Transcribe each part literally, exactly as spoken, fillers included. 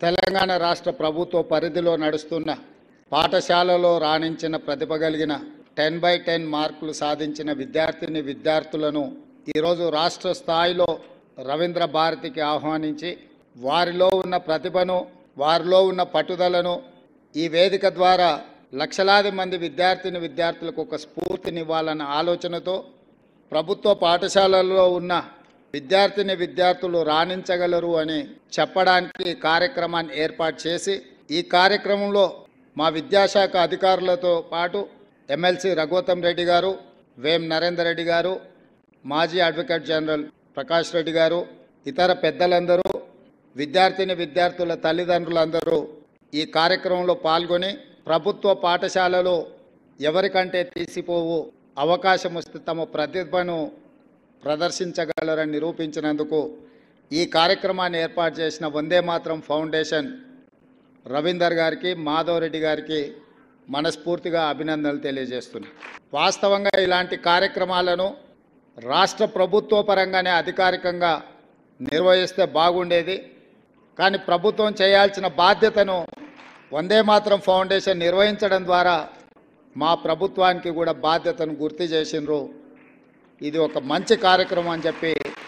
తెలంగాణ రాష్ట్ర ప్రభుత్వ పరిధిలో నడుస్తున్న పాఠశాలలో రాణించిన ప్రతిభ కలిగిన టెన్ బై టెన్ మార్కులు సాధించిన విద్యార్థిని విద్యార్థులను ఈరోజు రాష్ట్ర స్థాయిలో రవీంద్ర భారతికి ఆహ్వానించి వారిలో ఉన్న ప్రతిభను వారిలో ఉన్న పట్టుదలను ఈ వేదిక ద్వారా లక్షలాది మంది విద్యార్థిని విద్యార్థులకు ఒక స్ఫూర్తినివ్వాలన్న ఆలోచనతో ప్రభుత్వ పాఠశాలల్లో ఉన్న విద్యార్థిని విద్యార్థులు రాణించగలరు అని చెప్పడానికి కార్యక్రమాన్ని ఏర్పాటు చేసి ఈ కార్యక్రమంలో మా విద్యాశాఖ అధికారులతో పాటు ఎమ్మెల్సీ రఘువతం రెడ్డి గారు, వేం నరేందర్ రెడ్డి గారు, మాజీ అడ్వకేట్ జనరల్ ప్రకాష్ రెడ్డి గారు, ఇతర పెద్దలందరూ, విద్యార్థిని విద్యార్థుల తల్లిదండ్రులందరూ ఈ కార్యక్రమంలో పాల్గొని ప్రభుత్వ పాఠశాలలో ఎవరికంటే తీసిపోవు అవకాశం వస్తే తమ ప్రతిభను ప్రదర్శించగలరని నిరూపించినందుకు ఈ కార్యక్రమాన్ని ఏర్పాటు చేసిన వందే మాత్రం ఫౌండేషన్ రవీందర్ గారికి, మాధవ్ రెడ్డి గారికి మనస్ఫూర్తిగా అభినందనలు తెలియజేస్తున్నాను. వాస్తవంగా ఇలాంటి కార్యక్రమాలను రాష్ట్ర ప్రభుత్వ పరంగానే అధికారికంగా నిర్వహిస్తే బాగుండేది. కానీ ప్రభుత్వం చేయాల్సిన బాధ్యతను వందే మాత్రం ఫౌండేషన్ నిర్వహించడం ద్వారా మా ప్రభుత్వానికి కూడా బాధ్యతను గుర్తు చేసినారు. ఇది ఒక మంచి కార్యక్రమం అని చెప్పి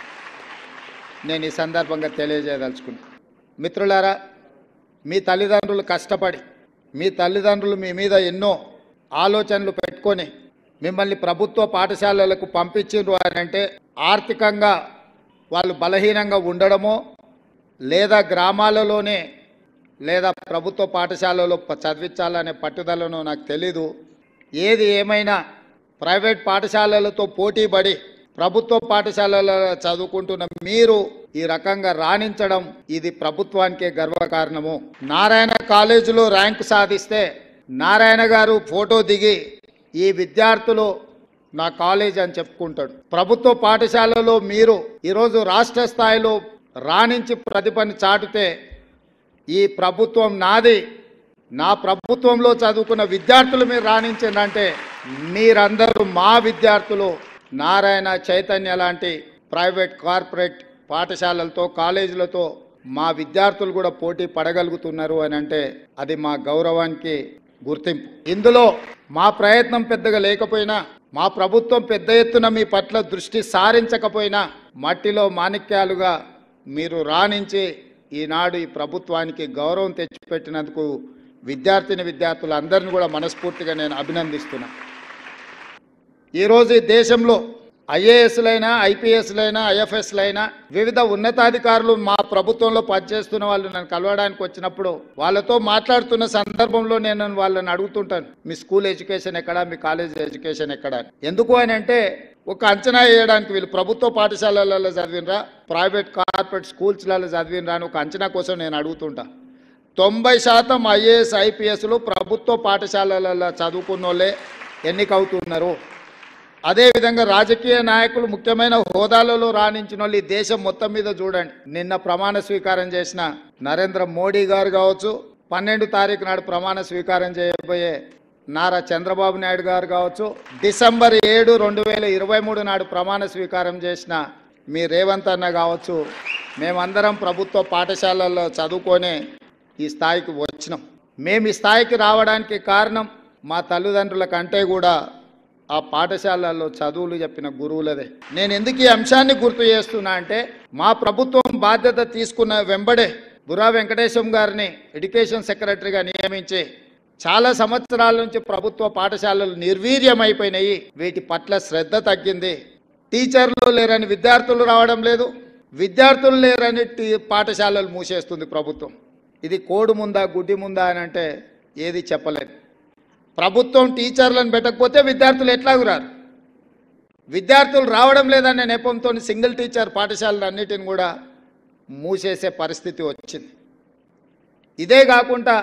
నేను ఈ సందర్భంగా తెలియజేయదలుచుకున్నాను. మిత్రులారా, మీ తల్లిదండ్రులు కష్టపడి మీ తల్లిదండ్రులు మీ మీద ఎన్నో ఆలోచనలు పెట్టుకొని మిమ్మల్ని ప్రభుత్వ పాఠశాలలకు పంపించిండ్రు అని అంటే ఆర్థికంగా వాళ్ళు బలహీనంగా ఉండడమో లేదా గ్రామాలలోనే లేదా ప్రభుత్వ పాఠశాలలో చదివించాలనే పట్టుదలను నాకు తెలీదు. ఏది ఏమైనా ప్రైవేట్ పాఠశాలలతో పోటీపడి ప్రభుత్వ పాఠశాలలో చదువుకుంటున్న మీరు ఈ రకంగా రాణించడం ఇది ప్రభుత్వానికే గర్వకారణము. నారాయణ కాలేజీలో ర్యాంకు సాధిస్తే నారాయణ గారు ఫోటో దిగి ఈ విద్యార్థులు నా కాలేజ్ అని చెప్పుకుంటాడు. ప్రభుత్వ పాఠశాలలో మీరు ఈరోజు రాష్ట్ర స్థాయిలో రాణించి ప్రతిభను చాటితే ఈ ప్రభుత్వం నాది, నా ప్రభుత్వంలో చదువుకున్న విద్యార్థులు మీరు రాణించిందంటే మీరందరూ మా విద్యార్థులు. నారాయణ, చైతన్య లాంటి ప్రైవేట్ కార్పొరేట్ పాఠశాలలతో కాలేజీలతో మా విద్యార్థులు కూడా పోటీ పడగలుగుతున్నారు అని అంటే అది మా గౌరవానికి గుర్తింపు. ఇందులో మా ప్రయత్నం పెద్దగా లేకపోయినా, మా ప్రభుత్వం పెద్ద ఎత్తున మీ పట్ల దృష్టి సారించకపోయినా మట్టిలో మాణిక్యాలుగా మీరు రాణించి ఈనాడు ఈ ప్రభుత్వానికి గౌరవం తెచ్చిపెట్టినందుకు విద్యార్థిని విద్యార్థులందరినీ కూడా మనస్ఫూర్తిగా నేను అభినందిస్తున్నా. ఈరోజు ఈ దేశంలో ఐఏఎస్లైనా, ఐపీఎస్లైనా, ఐఎఫ్ఎస్లైనా వివిధ ఉన్నతాధికారులు మా ప్రభుత్వంలో పనిచేస్తున్న వాళ్ళు నన్ను కలవడానికి వచ్చినప్పుడు వాళ్ళతో మాట్లాడుతున్న సందర్భంలో నేను వాళ్ళని అడుగుతుంటాను, మీ స్కూల్ ఎడ్యుకేషన్ ఎక్కడా, మీ కాలేజ్ ఎడ్యుకేషన్ ఎక్కడా. ఎందుకు అని అంటే ఒక అంచనా వేయడానికి వీళ్ళు ప్రభుత్వ పాఠశాలలలో చదివినరా, ప్రైవేట్ కార్పొరేట్ స్కూల్స్లలో చదివినరా అని ఒక అంచనా కోసం నేను అడుగుతుంటా. తొంభై శాతం ఐఏఎస్ ఐపీఎస్లు ప్రభుత్వ పాఠశాలలలో చదువుకున్న వాళ్ళే ఎన్నికవుతున్నారు. అదేవిధంగా రాజకీయ నాయకులు ముఖ్యమైన హోదాలలో రాణించిన వాళ్ళు ఈ దేశం మొత్తం మీద చూడండి. నిన్న ప్రమాణ స్వీకారం చేసిన నరేంద్ర మోడీ గారు కావచ్చు, పన్నెండు తారీఖు నాడు ప్రమాణ స్వీకారం చేయబోయే నారా చంద్రబాబు నాయుడు గారు కావచ్చు, డిసెంబర్ ఏడు రెండు వేల ఇరవై మూడు నాడు ప్రమాణ స్వీకారం చేసిన మీ రేవంత్ అన్న కావచ్చు, మేమందరం ప్రభుత్వ పాఠశాలల్లో చదువుకొని ఈ స్థాయికి వచ్చినాం. మేము ఈ స్థాయికి రావడానికి కారణం మా తల్లిదండ్రుల కంటే కూడా ఆ పాఠశాలల్లో చదువులు చెప్పిన గురువులదే. నేను ఎందుకు ఈ అంశాన్ని గుర్తు చేస్తున్నా అంటే మా ప్రభుత్వం బాధ్యత తీసుకున్న వెంబడే బుర్రా వెంకటేశం గారిని ఎడ్యుకేషన్ సెక్రటరీగా నియమించి చాలా సంవత్సరాల నుంచి ప్రభుత్వ పాఠశాలలు నిర్వీర్యమైపోయినాయి. వీటి పట్ల శ్రద్ధ తగ్గింది. టీచర్లు లేరని విద్యార్థులు రావడం లేదు, విద్యార్థులు లేరని పాఠశాలలు మూసేస్తుంది ప్రభుత్వం. ఇది కోడి ముందా గుడ్డి ముందా అని అంటే ఏది చెప్పలేదు. ప్రభుత్వం టీచర్లను పెట్టకపోతే విద్యార్థులు ఎట్లాగూ రారు. విద్యార్థులు రావడం లేదనే నెపంతో సింగిల్ టీచర్ పాఠశాలలు అన్నిటిని కూడా మూసేసే పరిస్థితి వచ్చింది. ఇదే కాకుండా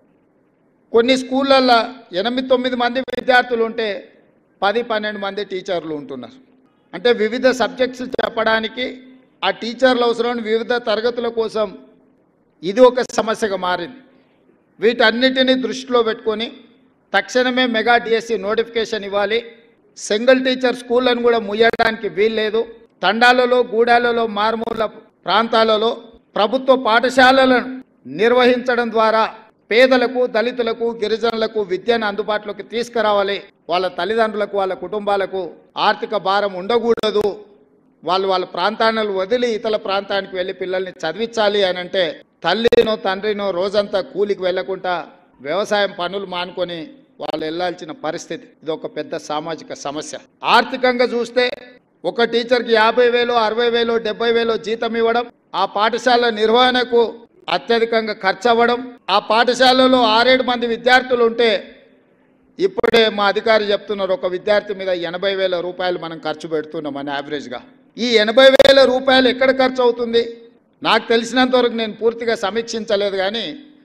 కొన్ని స్కూళ్ళల్లో ఎనిమిది తొమ్మిది మంది విద్యార్థులు ఉంటే పది పన్నెండు మంది టీచర్లు ఉంటున్నారు. అంటే వివిధ సబ్జెక్ట్స్ చెప్పడానికి ఆ టీచర్లు అవసరం, వివిధ తరగతుల కోసం ఇది ఒక సమస్యగా మారింది. వీటన్నిటినీ దృష్టిలో పెట్టుకొని తక్షణమే మెగా డిఎస్సి నోటిఫికేషన్ ఇవ్వాలి. సింగిల్ టీచర్ స్కూళ్ళను కూడా ముయ్యడానికి వీల్లేదు. తండాలలో, గూడాలలో, మారుమూల ప్రాంతాలలో ప్రభుత్వ పాఠశాలలను నిర్వహించడం ద్వారా పేదలకు, దళితులకు, గిరిజనులకు విద్యను అందుబాటులోకి తీసుకురావాలి. వాళ్ళ తల్లిదండ్రులకు, వాళ్ళ కుటుంబాలకు ఆర్థిక భారం ఉండకూడదు. వాళ్ళు వాళ్ళ ప్రాంతాలను వదిలి ఇతర ప్రాంతానికి వెళ్ళి పిల్లల్ని చదివించాలి అని అంటే తల్లినో తండ్రినో రోజంతా కూలికి వెళ్లకుండా వ్యవసాయం పనులు మానుకొని వాళ్ళు వెళ్లాల్సిన పరిస్థితి. ఇది ఒక పెద్ద సామాజిక సమస్య. ఆర్థికంగా చూస్తే ఒక టీచర్కి యాభై వేలు, అరవై వేలు, డెబ్బై వేలు జీతం ఇవ్వడం, ఆ పాఠశాల నిర్వహణకు అత్యధికంగా ఖర్చు అవ్వడం, ఆ పాఠశాలలో ఆరేడు మంది విద్యార్థులు ఉంటే ఇప్పుడే మా అధికారి చెప్తున్నారు ఒక విద్యార్థి మీద ఎనభై వేల రూపాయలు మనం ఖర్చు పెడుతున్నాం అని యావరేజ్గా. ఈ ఎనభై వేల రూపాయలు ఎక్కడ ఖర్చు అవుతుంది? నాకు తెలిసినంత వరకు నేను పూర్తిగా సమీక్షించలేదు, కానీ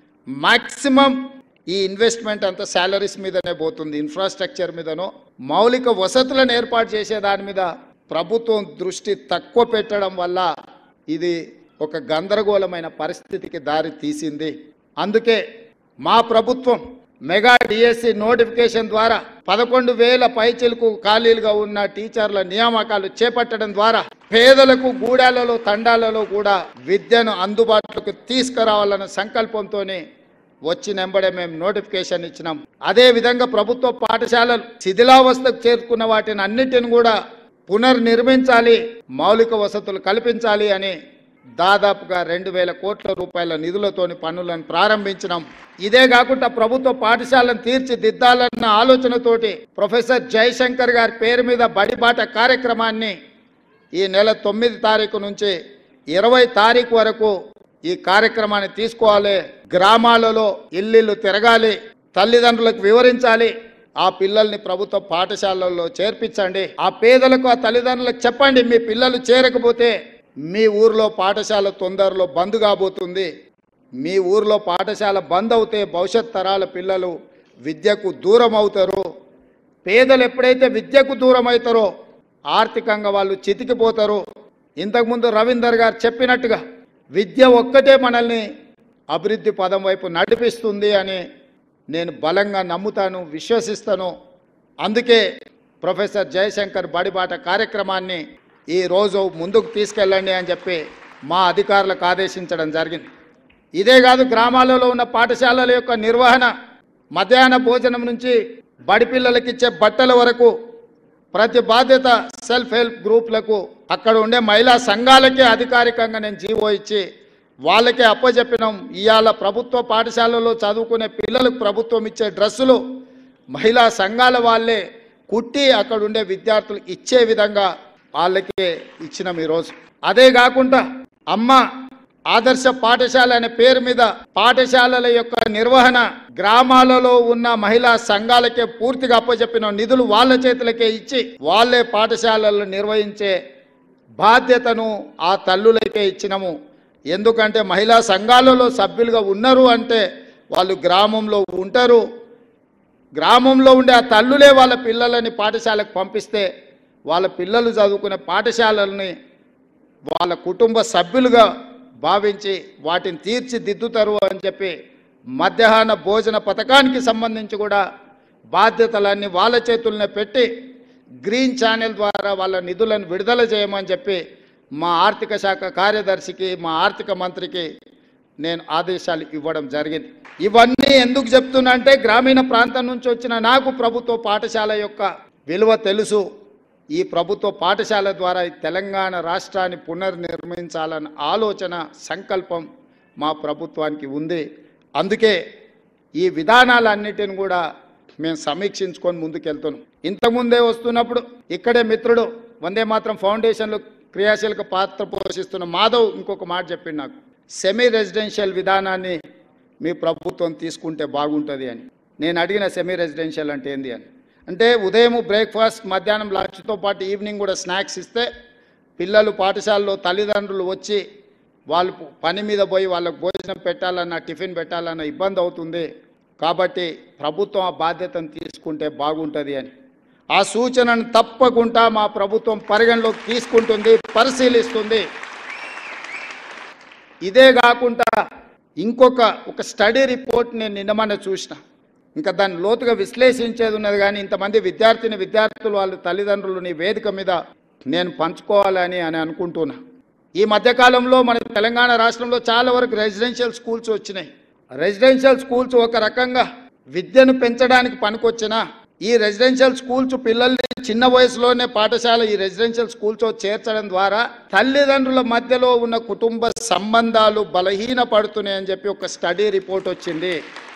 మ్యాక్సిమం ఈ ఇన్వెస్ట్మెంట్ అంతా శాలరీస్ మీదనే పోతుంది. ఇన్ఫ్రాస్ట్రక్చర్ మీదనో మౌలిక వసతులను ఏర్పాటు చేసే దాని మీద ప్రభుత్వం దృష్టి తక్కువ పెట్టడం వల్ల ఇది ఒక గందరగోళమైన పరిస్థితికి దారి తీసింది. అందుకే మా ప్రభుత్వం మెగా డిఎస్సి నోటిఫికేషన్ ద్వారా పదకొండు వేల పైచిలకు ఖాళీలుగా ఉన్న టీచర్ల నియామకాలు చేపట్టడం ద్వారా పేదలకు గూడాలలో, తండాలలో కూడా విద్యను అందుబాటులోకి తీసుకురావాలన్న సంకల్పంతోనే వచ్చినెంబడే మేము నోటిఫికేషన్ ఇచ్చినాం. అదే విధంగా ప్రభుత్వ పాఠశాలలు శిథిలావస్థకు చేరుకున్న వాటిని అన్నిటిని కూడా పునర్నిర్మించాలి, మౌలిక వసతులు కల్పించాలి అని దాదాపుగా రెండు వేల కోట్ల రూపాయల నిధులతోని పనులను ప్రారంభించినాం. ఇదే కాకుండా ప్రభుత్వ పాఠశాలను తీర్చిదిద్దాలన్న ఆలోచనతోటి ప్రొఫెసర్ జయశంకర్ గారి పేరు మీద బడిబాట కార్యక్రమాన్ని ఈ నెల తొమ్మిది తారీఖు నుంచి ఇరవై తారీఖు వరకు ఈ కార్యక్రమాన్ని తీసుకోవాలి. గ్రామాలలో ఇల్లు తిరగాలి, తల్లిదండ్రులకు వివరించాలి, ఆ పిల్లల్ని ప్రభుత్వ పాఠశాలల్లో చేర్పించండి. ఆ పేదలకు, ఆ తల్లిదండ్రులకు చెప్పండి, మీ పిల్లలు చేరకపోతే మీ ఊర్లో పాఠశాల తొందరలో బంద్ కాబోతుంది. మీ ఊర్లో పాఠశాల బంద్ అవుతే భవిష్యత్ తరాల పిల్లలు విద్యకు దూరం అవుతారు. పేదలు ఎప్పుడైతే విద్యకు దూరం అవుతారో ఆర్థికంగా వాళ్ళు చితికిపోతారు. ఇంతకుముందు రవీందర్ గారు చెప్పినట్టుగా విద్య ఒక్కటే మనల్ని అభివృద్ధి పదం వైపు నడిపిస్తుంది అని నేను బలంగా నమ్ముతాను, విశ్వసిస్తాను. అందుకే ప్రొఫెసర్ జయశంకర్ బడిబాట కార్యక్రమాన్ని ఈరోజు ముందుకు తీసుకెళ్ళండి అని చెప్పి మా అధికారులకు ఆదేశించడం జరిగింది. ఇదే కాదు, గ్రామాలలో ఉన్న పాఠశాలల యొక్క నిర్వహణ, మధ్యాహ్న భోజనం నుంచి బడి పిల్లలకి ఇచ్చే బట్టల వరకు ప్రతి బాధ్యత సెల్ఫ్ హెల్ప్ గ్రూప్లకు, అక్కడ ఉండే మహిళా సంఘాలకే అధికారికంగా నేను జీవో ఇచ్చి వాళ్ళకే అప్పచెప్పినాం. ఇవాళ ప్రభుత్వ పాఠశాలలో చదువుకునే పిల్లలకు ప్రభుత్వం ఇచ్చే డ్రెస్సులు మహిళా సంఘాల వాళ్ళే కుట్టి అక్కడ ఉండే విద్యార్థులు ఇచ్చే విధంగా వాళ్ళకే ఇచ్చినాం ఈరోజు. అదే కాకుండా అమ్మ ఆదర్శ పాఠశాల అనే పేరు మీద పాఠశాలల యొక్క నిర్వహణ గ్రామాలలో ఉన్న మహిళా సంఘాలకే పూర్తిగా అప్పచెప్పిన నిధులు వాళ్ళ చేతులకే ఇచ్చి వాళ్ళే పాఠశాలలను నిర్వహించే బాధ్యతను ఆ తల్లులకే ఇచ్చినాము. ఎందుకంటే మహిళా సంఘాలలో సభ్యులుగా ఉన్నారు అంటే వాళ్ళు గ్రామంలో ఉంటారు. గ్రామంలో ఉండే ఆ తల్లులే వాళ్ళ పిల్లలని పాఠశాలకు పంపిస్తే వాళ్ళ పిల్లలు చదువుకునే పాఠశాలల్ని వాళ్ళ కుటుంబ సభ్యులుగా భావించి వాటిని తీర్చిదిద్దుతారు అని చెప్పి మధ్యాహ్న భోజన పథకానికి సంబంధించి కూడా బాధ్యతలన్నీ వాళ్ళ చేతుల్నే పెట్టి గ్రీన్ ఛానల్ ద్వారా వాళ్ళ నిధులను విడుదల చేయమని చెప్పి మా ఆర్థిక శాఖ కార్యదర్శికి, మా ఆర్థిక మంత్రికి నేను ఆదేశాలు ఇవ్వడం జరిగింది. ఇవన్నీ ఎందుకు చెప్తున్నా అంటే గ్రామీణ ప్రాంతం నుంచి వచ్చిన నాకు ప్రభుత్వ పాఠశాల యొక్క విలువ తెలుసు. ఈ ప్రభుత్వ పాఠశాల ద్వారా తెలంగాణ రాష్ట్రాన్ని పునర్నిర్మించాలన్న ఆలోచన, సంకల్పం మా ప్రభుత్వానికి ఉంది. అందుకే ఈ విధానాలన్నిటిని కూడా మేము సమీక్షించుకొని ముందుకెళ్తున్నాం. ఇంతకుముందే వస్తున్నప్పుడు ఇక్కడే మిత్రుడు వందే మాత్రం ఫౌండేషన్లో క్రియాశీలక పాత్ర పోషిస్తున్న మాధవ్ ఇంకొక మాట చెప్పింది నాకు, సెమీ రెసిడెన్షియల్ విధానాన్ని మీ ప్రభుత్వం తీసుకుంటే బాగుంటుంది అని. నేను అడిగిన సెమీ రెసిడెన్షియల్ అంటే ఏంది అని అంటే ఉదయం బ్రేక్ఫాస్ట్, మధ్యాహ్నం లంచ్తో పాటు ఈవినింగ్ కూడా స్నాక్స్ ఇస్తే పిల్లలు పాఠశాలలో తల్లిదండ్రులు వచ్చి వాళ్ళు పని మీద పోయి వాళ్ళకు భోజనం పెట్టాలన్నా టిఫిన్ పెట్టాలన్నా ఇబ్బంది అవుతుంది. కాబట్టి ప్రభుత్వం ఆ బాధ్యతను తీసుకుంటే బాగుంటుంది అని ఆ సూచనను తప్పకుండా మా ప్రభుత్వం పరిగణలోకి తీసుకుంటుంది, పరిశీలిస్తుంది. ఇదే కాకుండా ఇంకొక ఒక స్టడీ రిపోర్ట్ నేను నిన్నమన్న చూసిన, ఇంకా దాన్ని లోతుగా విశ్లేషించేది ఉన్నది. కానీ ఇంతమంది విద్యార్థిని విద్యార్థులు వాళ్ళ తల్లిదండ్రులు నీ వేదిక మీద నేను పంచుకోవాలని అని అనుకుంటున్నా. ఈ మధ్యకాలంలో మన తెలంగాణ రాష్ట్రంలో చాలా వరకు రెసిడెన్షియల్ స్కూల్స్ వచ్చినాయి. రెసిడెన్షియల్ స్కూల్స్ ఒక రకంగా విద్యను పెంచడానికి పనికొచ్చినా ఈ రెసిడెన్షియల్ స్కూల్స్ పిల్లల్ని చిన్న వయసులోనే పాఠశాల ఈ రెసిడెన్షియల్ స్కూల్స్ చేర్చడం ద్వారా తల్లిదండ్రుల మధ్యలో ఉన్న కుటుంబ సంబంధాలు బలహీనపడుతున్నాయని చెప్పి ఒక స్టడీ రిపోర్ట్ వచ్చింది.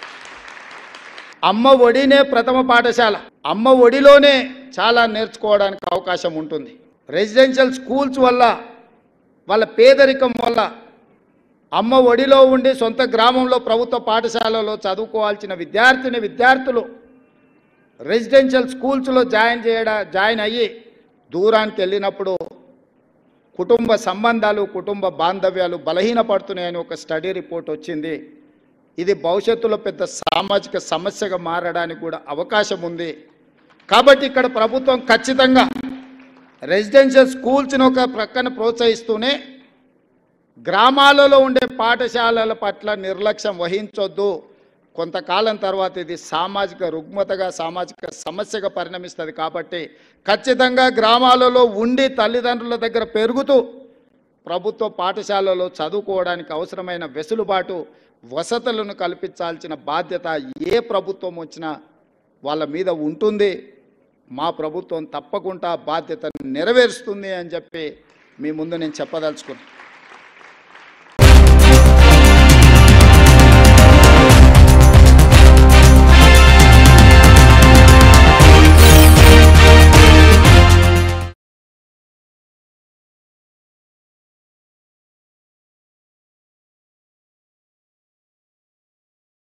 అమ్మ ఒడినే ప్రథమ పాఠశాల. అమ్మ ఒడిలోనే చాలా నేర్చుకోవడానికి అవకాశం ఉంటుంది. రెసిడెన్షియల్ స్కూల్స్ వల్ల వాళ్ళ పేదరికం వల్ల అమ్మ ఒడిలో ఉండి సొంత గ్రామంలో ప్రభుత్వ పాఠశాలలో చదువుకోవాల్సిన విద్యార్థిని విద్యార్థులు రెసిడెన్షియల్ స్కూల్స్లో జాయిన్ చేయడా జాయిన్ అయ్యి దూరానికి వెళ్ళినప్పుడు కుటుంబ సంబంధాలు కుటుంబ బాంధవ్యాలు బలహీనపడుతున్నాయని ఒక స్టడీ రిపోర్ట్ వచ్చింది. ఇది భవిష్యత్తులో పెద్ద సామాజిక సమస్యగా మారడానికి కూడా అవకాశం ఉంది. కాబట్టి ఇక్కడ ప్రభుత్వం ఖచ్చితంగా రెసిడెన్షియల్ స్కూల్స్ని ఒక ప్రక్కన ప్రోత్సహిస్తూనే గ్రామాలలో ఉండే పాఠశాలల పట్ల నిర్లక్ష్యం వహించొద్దు. కొంతకాలం తర్వాత ఇది సామాజిక రుగ్మతగా సామాజిక సమస్యగా పరిణమిస్తుంది. కాబట్టి ఖచ్చితంగా గ్రామాలలో ఉండి తల్లిదండ్రుల దగ్గర పెరుగుతూ ప్రభుత్వ పాఠశాలలో చదువుకోవడానికి అవసరమైన వెసులుబాటు వసతులను కల్పించాల్సిన బాధ్యత ఏ ప్రభుత్వం వచ్చినా వాళ్ళ మీద ఉంటుంది. మా ప్రభుత్వం తప్పకుండా బాధ్యతను నెరవేరుస్తుంది అని చెప్పి మీ ముందు నేను చెప్పదలుచుకున్నాను.